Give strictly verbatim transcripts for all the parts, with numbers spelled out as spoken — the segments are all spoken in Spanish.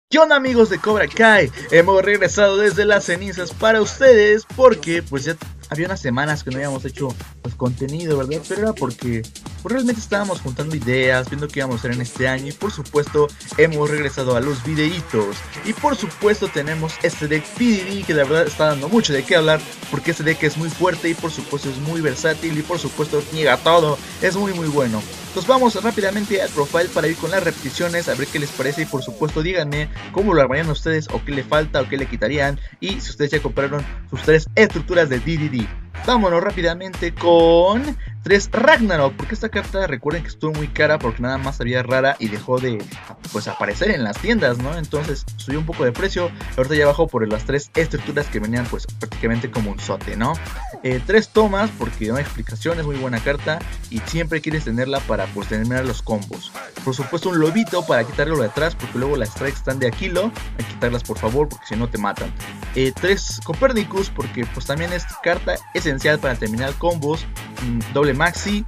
¿Qué onda, amigos de Cobra Kai? Hemos regresado desde las cenizas para ustedes porque pues ya había unas semanas que no habíamos hecho pues contenido, ¿verdad? Pero era porque pues, realmente estábamos juntando ideas, viendo qué íbamos a hacer en este año y por supuesto hemos regresado a los videitos. Y por supuesto tenemos este deck P D D que la verdad está dando mucho de qué hablar porque este deck es muy fuerte y por supuesto es muy versátil y por supuesto niega todo, es muy muy bueno. Entonces vamos rápidamente al profile para ir con las repeticiones, a ver qué les parece y por supuesto díganme cómo lo armarían ustedes o qué le falta o qué le quitarían y si ustedes ya compraron sus tres estructuras de D D D. Vámonos rápidamente con tres Ragnarok, porque esta carta recuerden que estuvo muy cara porque nada más había rara y dejó de pues aparecer en las tiendas, ¿no? Entonces subió un poco de precio, ahorita ya bajó por las tres estructuras que venían pues prácticamente como un sote, ¿no? Eh, tres tomas porque no hay explicación, es muy buena carta y siempre quieres tenerla para pues terminar los combos. Por supuesto un lobito para quitarlo de atrás porque luego las strikes están de a kilo, hay que quitarlas por favor porque si no te matan. Eh, tres Copernicus porque pues también esta carta es esencial para terminar combos, mmm, doble maxi,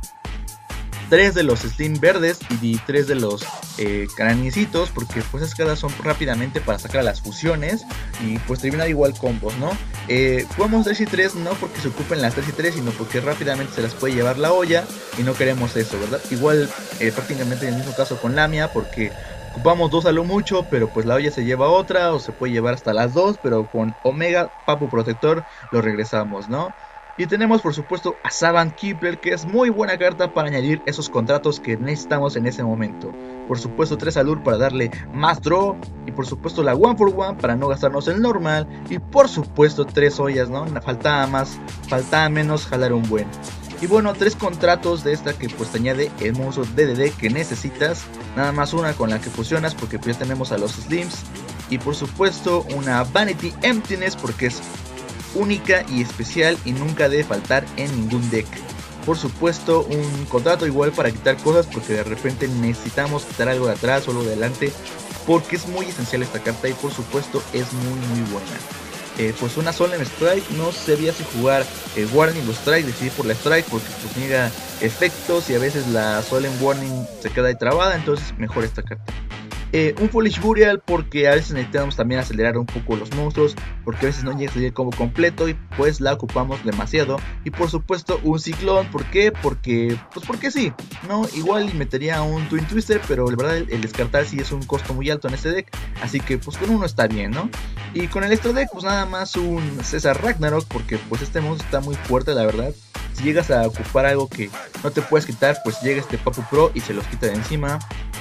tres de los slim verdes y tres de los eh, craniecitos porque pues esas cartas son rápidamente para sacar las fusiones y pues terminar igual combos, ¿no? Eh, jugamos tres y tres no porque se ocupen las tres y tres sino porque rápidamente se las puede llevar la olla y no queremos eso, ¿verdad? Igual eh, prácticamente en el mismo caso con Lamia porque ocupamos dos a lo mucho, pero pues la olla se lleva otra o se puede llevar hasta las dos, pero con Omega Papu Protector lo regresamos, ¿no? Y tenemos por supuesto a Savant Keeper, que es muy buena carta para añadir esos contratos que necesitamos en ese momento. Por supuesto tres Allure para darle más draw. Y por supuesto la one for one para no gastarnos el normal. Y por supuesto tres ollas, ¿no? Faltaba más, faltaba menos jalar un buen. Y bueno, tres contratos de esta que pues te añade el monstruo D D D que necesitas. Nada más una con la que fusionas porque pues ya tenemos a los Slims. Y por supuesto una Vanity Emptiness porque es única y especial y nunca debe faltar en ningún deck. Por supuesto un contrato igual para quitar cosas porque de repente necesitamos quitar algo de atrás o algo de adelante porque es muy esencial esta carta y por supuesto es muy muy buena. Eh, pues una Solemn Strike, no sabía si jugar eh, Warning o Strike, decidí por la Strike porque pues niega efectos y a veces la Solemn Warning se queda ahí trabada, entonces mejor esta carta. Eh, un Foolish Burial porque a veces necesitamos también acelerar un poco los monstruos porque a veces no llega a salir el combo completo y pues la ocupamos demasiado. Y por supuesto un Ciclón, ¿por qué? Porque, pues porque sí, ¿no? Igual y metería un Twin Twister, pero la verdad el, el descartar sí es un costo muy alto en este deck, así que pues con uno está bien, ¿no? Y con el extra deck pues nada más un César Ragnarok porque pues este monstruo está muy fuerte la verdad. Si llegas a ocupar algo que no te puedes quitar pues llega este Papu Pro y se los quita de encima.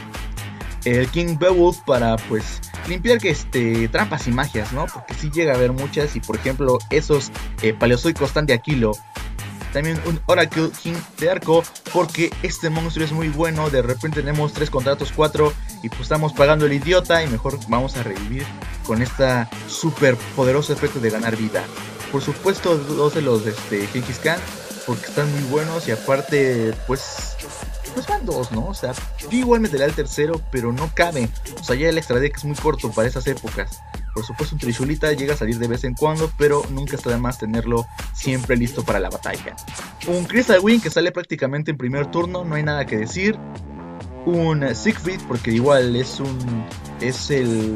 El King Beowulf para pues limpiar que este trampas y magias, ¿no? Porque sí llega a haber muchas y por ejemplo esos eh, paleozoicos están de a kilo. También un Oracle King de arco porque este monstruo es muy bueno. De repente tenemos tres contratos, cuatro y pues estamos pagando el idiota y mejor vamos a revivir con esta super poderoso efecto de ganar vida. Por supuesto dos de los de este, Genghis Khan porque están muy buenos y aparte pues... pues van dos, ¿no? O sea, yo igual metería el tercero, pero no cabe. O sea, ya el extra deck es muy corto para esas épocas. Por supuesto, un Trishulita llega a salir de vez en cuando, pero nunca está de más tenerlo siempre listo para la batalla. Un Crystal Wing que sale prácticamente en primer turno, no hay nada que decir. Un Siegfried, porque igual es un... es el...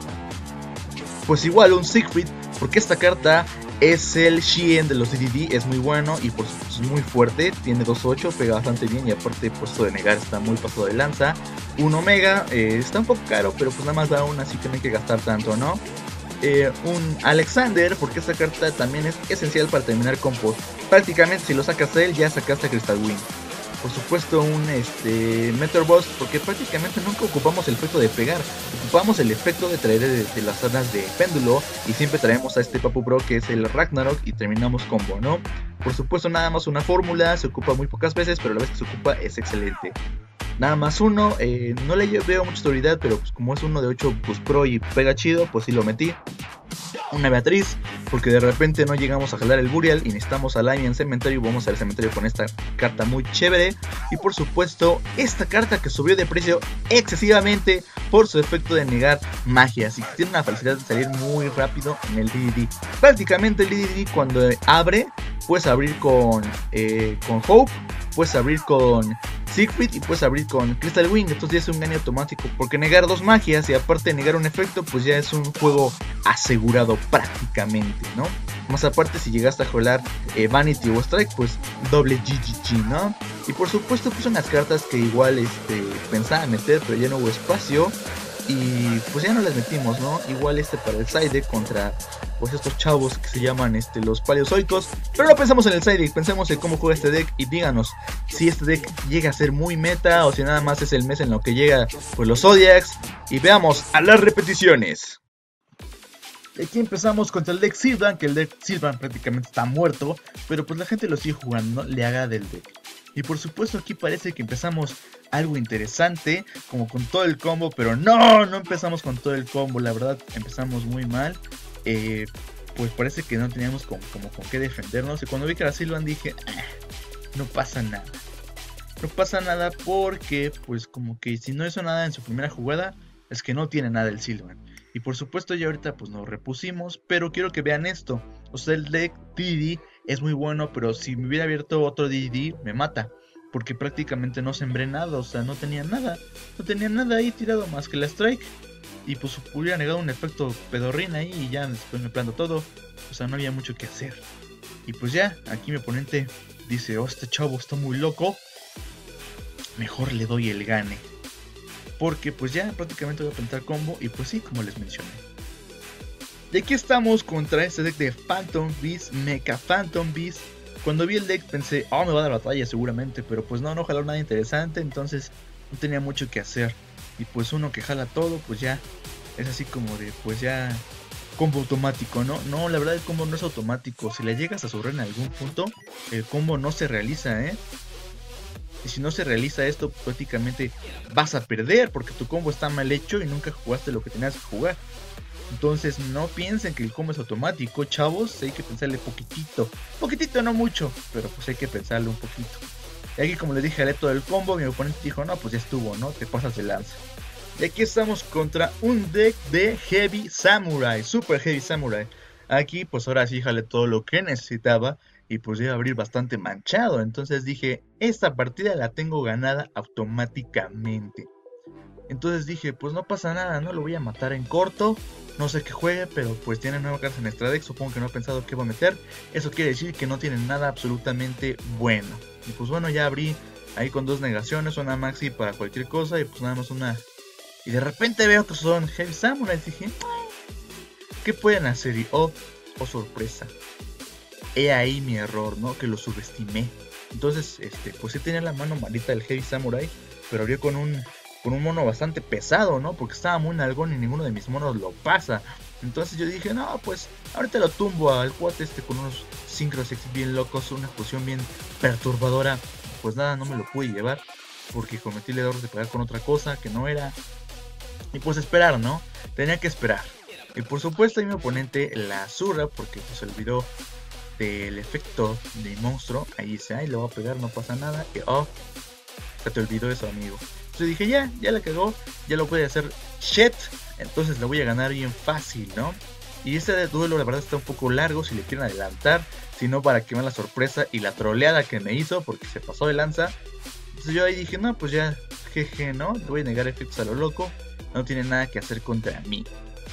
pues igual un Siegfried, porque esta carta... es el Shien de los D D D, es muy bueno y por supuesto es muy fuerte, tiene dos ocho, pega bastante bien y aparte puesto de negar está muy pasado de lanza. Un Omega, eh, está un poco caro pero pues nada más da una así que no hay que gastar tanto, ¿no? Eh, un Alexander, porque esta carta también es esencial para terminar combos. Prácticamente si lo sacas a él ya sacaste a Crystal Wing. Por supuesto un este, Meteor Boss porque prácticamente nunca ocupamos el efecto de pegar, ocupamos el efecto de traer de, de las zonas de péndulo y siempre traemos a este Papu Pro que es el Ragnarok y terminamos combo, ¿no? Por supuesto nada más una fórmula, se ocupa muy pocas veces pero la vez que se ocupa es excelente. Nada más uno, eh, no le veo mucha autoridad pero pues como es uno de ocho pues pro y pega chido pues sí lo metí. Una Beatriz, porque de repente no llegamos a jalar el Burial y necesitamos a Lamia en cementerio y vamos al cementerio con esta carta muy chévere. Y por supuesto esta carta que subió de precio excesivamente por su efecto de negar magias y que tiene una facilidad de salir muy rápido en el D D D. Prácticamente el D D D cuando abre puedes abrir con, eh, con Hope, puedes abrir con Siegfried y puedes abrir con Crystal Wing. Entonces ya es un gane automático, porque negar dos magias y aparte de negar un efecto, pues ya es un juego asegurado prácticamente, ¿no? Más aparte, si llegaste a jolar eh, Vanity o Strike, pues doble G G G, ¿no? Y por supuesto pues unas cartas que igual este, pensaba meter, pero ya no hubo espacio. Y pues ya no las metimos, ¿no? Igual este para el side deck contra pues estos chavos que se llaman este, los paleozoicos. Pero no pensamos en el side deck, pensemos en cómo juega este deck. Y díganos si este deck llega a ser muy meta o si nada más es el mes en lo que llega pues los Zodiacs. Y veamos a las repeticiones. Aquí empezamos contra el deck Sylvan, que el deck Sylvan prácticamente está muerto, pero pues la gente lo sigue jugando, ¿no? Le haga del deck. Y por supuesto aquí parece que empezamos algo interesante, como con todo el combo, pero no, no empezamos con todo el combo, la verdad empezamos muy mal. Eh, pues parece que no teníamos como, como con qué defendernos, y cuando vi que era Sylvan dije, ah, no pasa nada. No pasa nada porque pues como que si no hizo nada en su primera jugada, es que no tiene nada el Sylvan. Y por supuesto ya ahorita pues nos repusimos, pero quiero que vean esto. O sea, el deck D D D es muy bueno, pero si me hubiera abierto otro D D D me mata. Porque prácticamente no sembré nada, o sea, no tenía nada. No tenía nada ahí tirado más que la Strike. Y pues hubiera negado un efecto pedorrín ahí y ya después me planto todo. O sea, no había mucho que hacer. Y pues ya, aquí mi oponente dice, oh, este chavo está muy loco. Mejor le doy el gane. Porque pues ya prácticamente voy a plantar combo. Y pues sí, como les mencioné. Y aquí estamos contra este deck de Phantom Beast, Mecha Phantom Beast. Cuando vi el deck pensé, oh, me va a dar batalla seguramente. Pero pues no, no jaló nada interesante. Entonces no tenía mucho que hacer. Y pues uno que jala todo, pues ya es así como de, pues ya combo automático, ¿no? No, la verdad el combo no es automático. Si le llegas a sobrar en algún punto, el combo no se realiza, ¿eh? Y si no se realiza esto, prácticamente vas a perder porque tu combo está mal hecho y nunca jugaste lo que tenías que jugar. Entonces no piensen que el combo es automático, chavos. Hay que pensarle poquitito, poquitito, no mucho, pero pues hay que pensarle un poquito. Y aquí, como les dije, jalé todo el combo. Mi oponente dijo, no, pues ya estuvo, ¿no? Te pasas de lanza. Y aquí estamos contra un deck de Heavy Samurai, Super Heavy Samurai. Aquí pues ahora sí jalé todo lo que necesitaba. Y pues iba a abrir bastante manchado. Entonces dije, esta partida la tengo ganada automáticamente. Entonces dije, pues no pasa nada, ¿no? Lo voy a matar en corto. No sé qué juegue, pero pues tiene nueva carta en extra deck. Supongo que no ha pensado qué va a meter. Eso quiere decir que no tiene nada absolutamente bueno. Y pues bueno, ya abrí ahí con dos negaciones, una maxi para cualquier cosa. Y pues nada más una. Y de repente veo que son Heavy Samurai. Dije, ¿qué pueden hacer? Y oh, oh sorpresa. He ahí mi error, ¿no? Que lo subestimé. Entonces, este, pues sí tenía la mano malita del Heavy Samurai, pero abrió con un, con un mono bastante pesado, ¿no? Porque estaba muy nalgón y ninguno de mis monos lo pasa. Entonces yo dije, no, pues ahorita lo tumbo al cuate este con unos Synchro Six bien locos, una fusión bien perturbadora. Pues nada, no me lo pude llevar, porque cometí el error de pegar con otra cosa que no era. Y pues esperar, ¿no? Tenía que esperar. Y por supuesto ahí mi oponente la zurra, porque pues se olvidó del efecto de monstruo. Ahí dice, ay, le voy a pegar, no pasa nada. Y oh, se te olvidó eso, amigo. Entonces dije, ya, ya la cagó, ya lo puede hacer shit. Entonces le voy a ganar bien fácil, ¿no? Y este duelo la verdad está un poco largo si le quieren adelantar. Si no, para que vean la sorpresa y la troleada que me hizo, porque se pasó de lanza. Entonces yo ahí dije, no, pues ya, jeje, ¿no? Le voy a negar efectos a lo loco. No tiene nada que hacer contra mí.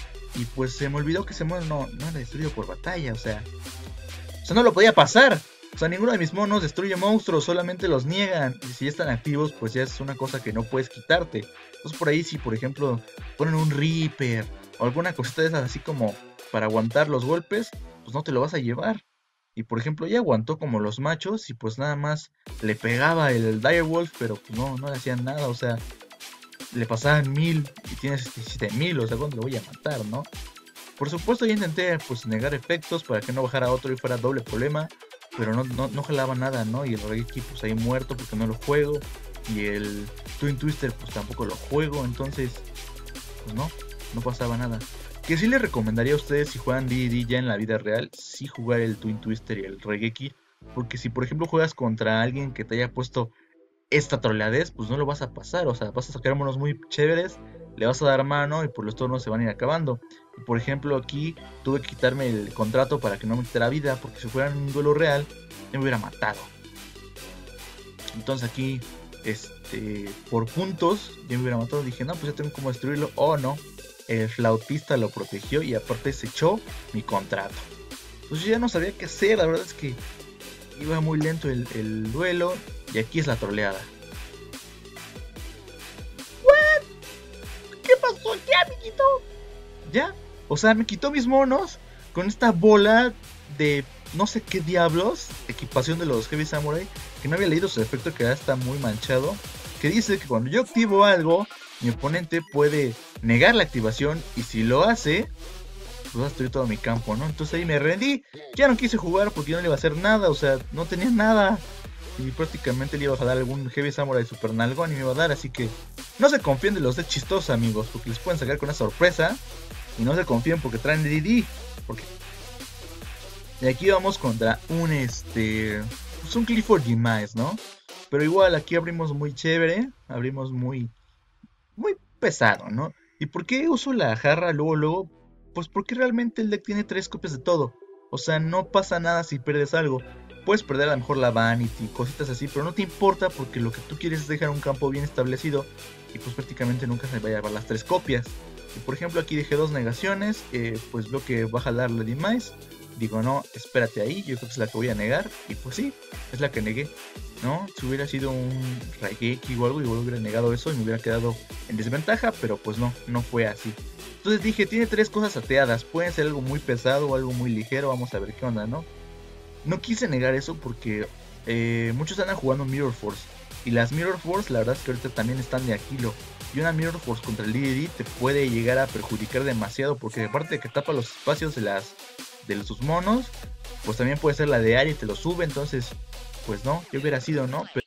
Y pues se me olvidó que ese mono no, no era destruido por batalla, o sea... O sea, no lo podía pasar. O sea, ninguno de mis monos destruye monstruos, solamente los niegan. Y si ya están activos, pues ya es una cosa que no puedes quitarte. Entonces por ahí si, por ejemplo, ponen un Reaper o alguna cosita de esas así como para aguantar los golpes, pues no te lo vas a llevar. Y por ejemplo ya aguantó como los machos y pues nada más le pegaba el Direwolf, pero pues no, no le hacían nada, o sea, le pasaban mil y tienes diecisiete mil, o sea, ¿cuándo lo voy a matar, no? Por supuesto ya intenté pues negar efectos para que no bajara otro y fuera doble problema, pero no, no, no jalaba nada, ¿no? Y el Regeki pues ahí muerto porque no lo juego, y el Twin Twister pues tampoco lo juego, entonces pues no, no pasaba nada. Que sí les recomendaría a ustedes si juegan D D D ya en la vida real, sí jugar el Twin Twister y el Regeki, porque si por ejemplo juegas contra alguien que te haya puesto esta troleadez, pues no lo vas a pasar, o sea, vas a sacar monos muy chéveres, le vas a dar mano y por los turnos se van a ir acabando. Y por ejemplo aquí tuve que quitarme el contrato para que no me quitara vida, porque si fuera un duelo real me hubiera matado. Entonces aquí este, por puntos, ya me hubiera matado. Dije, no, pues ya tengo como destruirlo. Oh, no, el flautista lo protegió y aparte se echó mi contrato. Pues yo ya no sabía qué hacer, la verdad es que iba muy lento el, el duelo. Y aquí es la troleada. ¿What? ¿Qué pasó aquí, amiguito? Ya, o sea, me quitó mis monos con esta bola de no sé qué diablos, equipación de los Heavy Samurai, que no había leído su efecto, que ya está muy manchado, que dice que cuando yo activo algo, mi oponente puede negar la activación y si lo hace, pues va a destruir todo mi campo, ¿no? Entonces ahí me rendí, ya no quise jugar porque yo no le iba a hacer nada, o sea, no tenía nada. Y prácticamente le iba a dar algún Heavy Samurai Super Nalgón y me iba a dar, así que no se confíen de los de chistosos, amigos, porque les pueden sacar con una sorpresa. Y no se confíen porque traen D D. Porque... Y aquí vamos contra un este. Pues un Clifford Demise, ¿no? Pero igual aquí abrimos muy chévere. Abrimos muy. Muy pesado, ¿no? ¿Y por qué uso la jarra luego, luego? Pues porque realmente el deck tiene tres copias de todo. O sea, no pasa nada si pierdes algo. Puedes perder a lo mejor la Vanity, cositas así, pero no te importa porque lo que tú quieres es dejar un campo bien establecido. Y pues prácticamente nunca se va a llevar las tres copias. Y por ejemplo aquí dejé dos negaciones, eh, pues veo que va a jalar la Demise. Digo, no, espérate ahí, yo creo que es la que voy a negar. Y pues sí, es la que negué, ¿no? Si hubiera sido un Raigeki o algo, igual hubiera negado eso y me hubiera quedado en desventaja, pero pues no, no fue así. Entonces dije, tiene tres cosas ateadas, puede ser algo muy pesado o algo muy ligero, vamos a ver qué onda, ¿no? No quise negar eso porque eh, muchos andan jugando Mirror Force. Y las Mirror Force, la verdad es que ahorita también están de Aquilo. Y una Mirror Force contra el D D D te puede llegar a perjudicar demasiado. Porque aparte de que tapa los espacios de las de sus monos, pues también puede ser la de Ari y te lo sube. Entonces, pues no, yo hubiera sido, ¿no? Pero...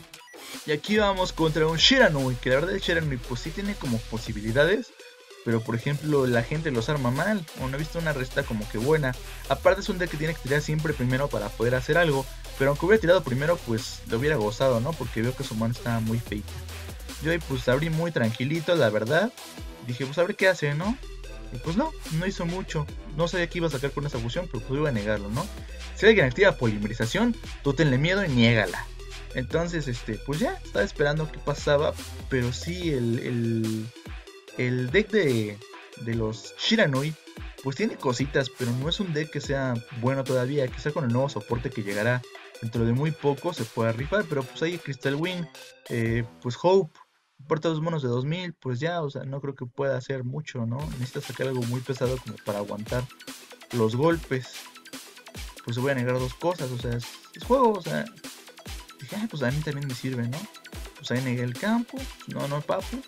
Y aquí vamos contra un Shiranui. Que la verdad el Shiranui pues sí tiene como posibilidades. Pero por ejemplo la gente los arma mal. O no he visto una receta como que buena. Aparte es un deck que tiene que tirar siempre primero para poder hacer algo. Pero aunque hubiera tirado primero pues lo hubiera gozado, ¿no? Porque veo que su mano está muy feita. Yo ahí pues abrí muy tranquilito, la verdad. Dije pues a ver qué hace, ¿no? Y pues no, no hizo mucho. No sabía qué iba a sacar con esa fusión, pero pues iba a negarlo, ¿no? Si alguien activa polimerización, tú tenle miedo y niégala. Entonces, este, pues ya, estaba esperando qué pasaba. Pero sí, el, el, el deck de, de los Shiranui, pues tiene cositas, pero no es un deck que sea bueno todavía. Quizá con el nuevo soporte que llegará dentro de muy poco se pueda rifar. Pero pues ahí Crystal Wing, eh, pues Hope, porta dos monos de dos mil, pues ya, o sea, no creo que pueda hacer mucho, ¿no? Necesita sacar algo muy pesado como para aguantar los golpes. Pues se voy a negar dos cosas, o sea, es, es juego, o sea... Dije, ah, pues a mí también me sirve, ¿no? Pues ahí negué el campo. No, no, papu.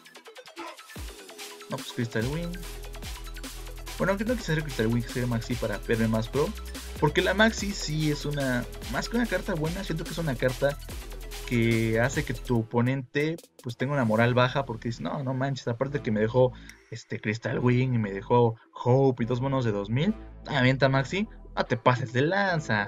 No, pues Crystal Wing. Bueno, aunque no quise hacer Crystal Wing, sería Maxi para verme más pro. Porque la Maxi sí es una... Más que una carta buena, siento que es una carta que hace que tu oponente pues tenga una moral baja. Porque dice, no, no manches, aparte que me dejó este Crystal Wing y me dejó Hope y dos monos de dos mil. Avienta Maxi, no te pases de lanza.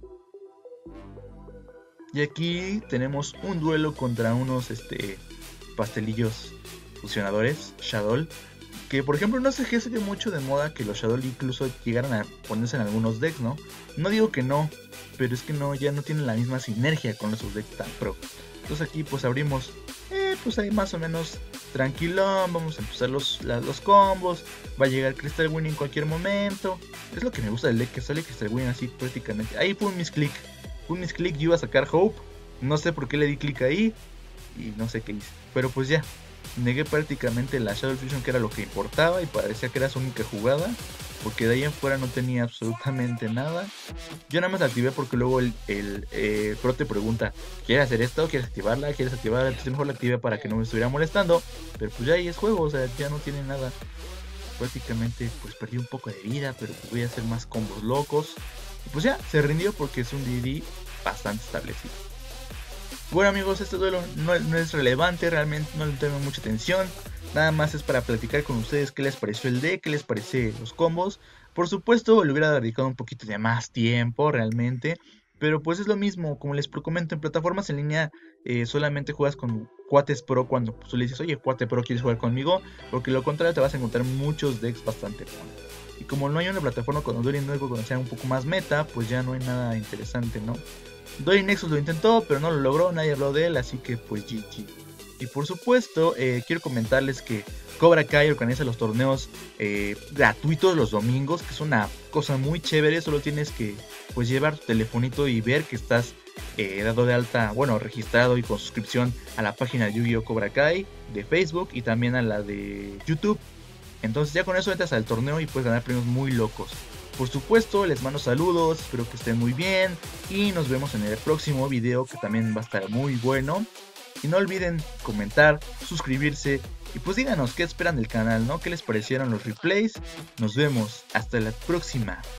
Y aquí tenemos un duelo contra unos este, pastelillos fusionadores, Shadow. Que por ejemplo no se geste mucho de moda que los Shadow incluso llegaran a ponerse en algunos decks, ¿no? No digo que no, pero es que no, ya no tienen la misma sinergia con esos decks tan pro. Entonces aquí pues abrimos, eh, pues ahí más o menos tranquilón, vamos a empezar los, la, los combos. Va a llegar Crystal Wing en cualquier momento. Es lo que me gusta del deck, que sale Crystal Wing así prácticamente. Ahí fue un misclick. Un misclick, yo iba a sacar Hope. No sé por qué le di clic ahí. Y no sé qué hice. Pero pues ya. Negué prácticamente la Shadow Fusion, que era lo que importaba. Y parecía que era su única jugada. Porque de ahí en fuera no tenía absolutamente nada. Yo nada más la activé porque luego el, el eh, Pro te pregunta: ¿quieres hacer esto? ¿Quieres activarla? ¿Quieres activarla? Entonces mejor la activé para que no me estuviera molestando. Pero pues ya ahí es juego. O sea, ya no tiene nada. Prácticamente pues perdí un poco de vida. Pero pues voy a hacer más combos locos. Y pues ya, se rindió porque es un D D bastante establecido. Bueno amigos, este duelo no, no es relevante, realmente no le tengo mucha atención. Nada más es para platicar con ustedes qué les pareció el deck, qué les parece los combos. Por supuesto le hubiera dedicado un poquito de más tiempo realmente. Pero pues es lo mismo, como les comento, en plataformas en línea eh, solamente juegas con cuates pro cuando pues, tú le dices, oye cuate pro, ¿quieres jugar conmigo? Porque lo contrario te vas a encontrar muchos decks bastante buenos. Y como no hay una plataforma con Dueling nuevo, cuando sea un poco más meta, pues ya no hay nada interesante, ¿no? Doy Nexus lo intentó, pero no lo logró, nadie habló de él, así que pues G G. Y por supuesto, eh, quiero comentarles que Cobra Kai organiza los torneos eh, gratuitos los domingos, que es una cosa muy chévere. Solo tienes que pues llevar tu telefonito y ver que estás eh, dado de alta, bueno, registrado y con suscripción a la página de Yu-Gi-Oh! Cobra Kai de Facebook y también a la de YouTube. Entonces ya con eso entras al torneo y puedes ganar premios muy locos. Por supuesto, les mando saludos, espero que estén muy bien y nos vemos en el próximo video, que también va a estar muy bueno. Y no olviden comentar, suscribirse y pues díganos qué esperan del canal, ¿no? ¿Qué les parecieron los replays? Nos vemos, hasta la próxima.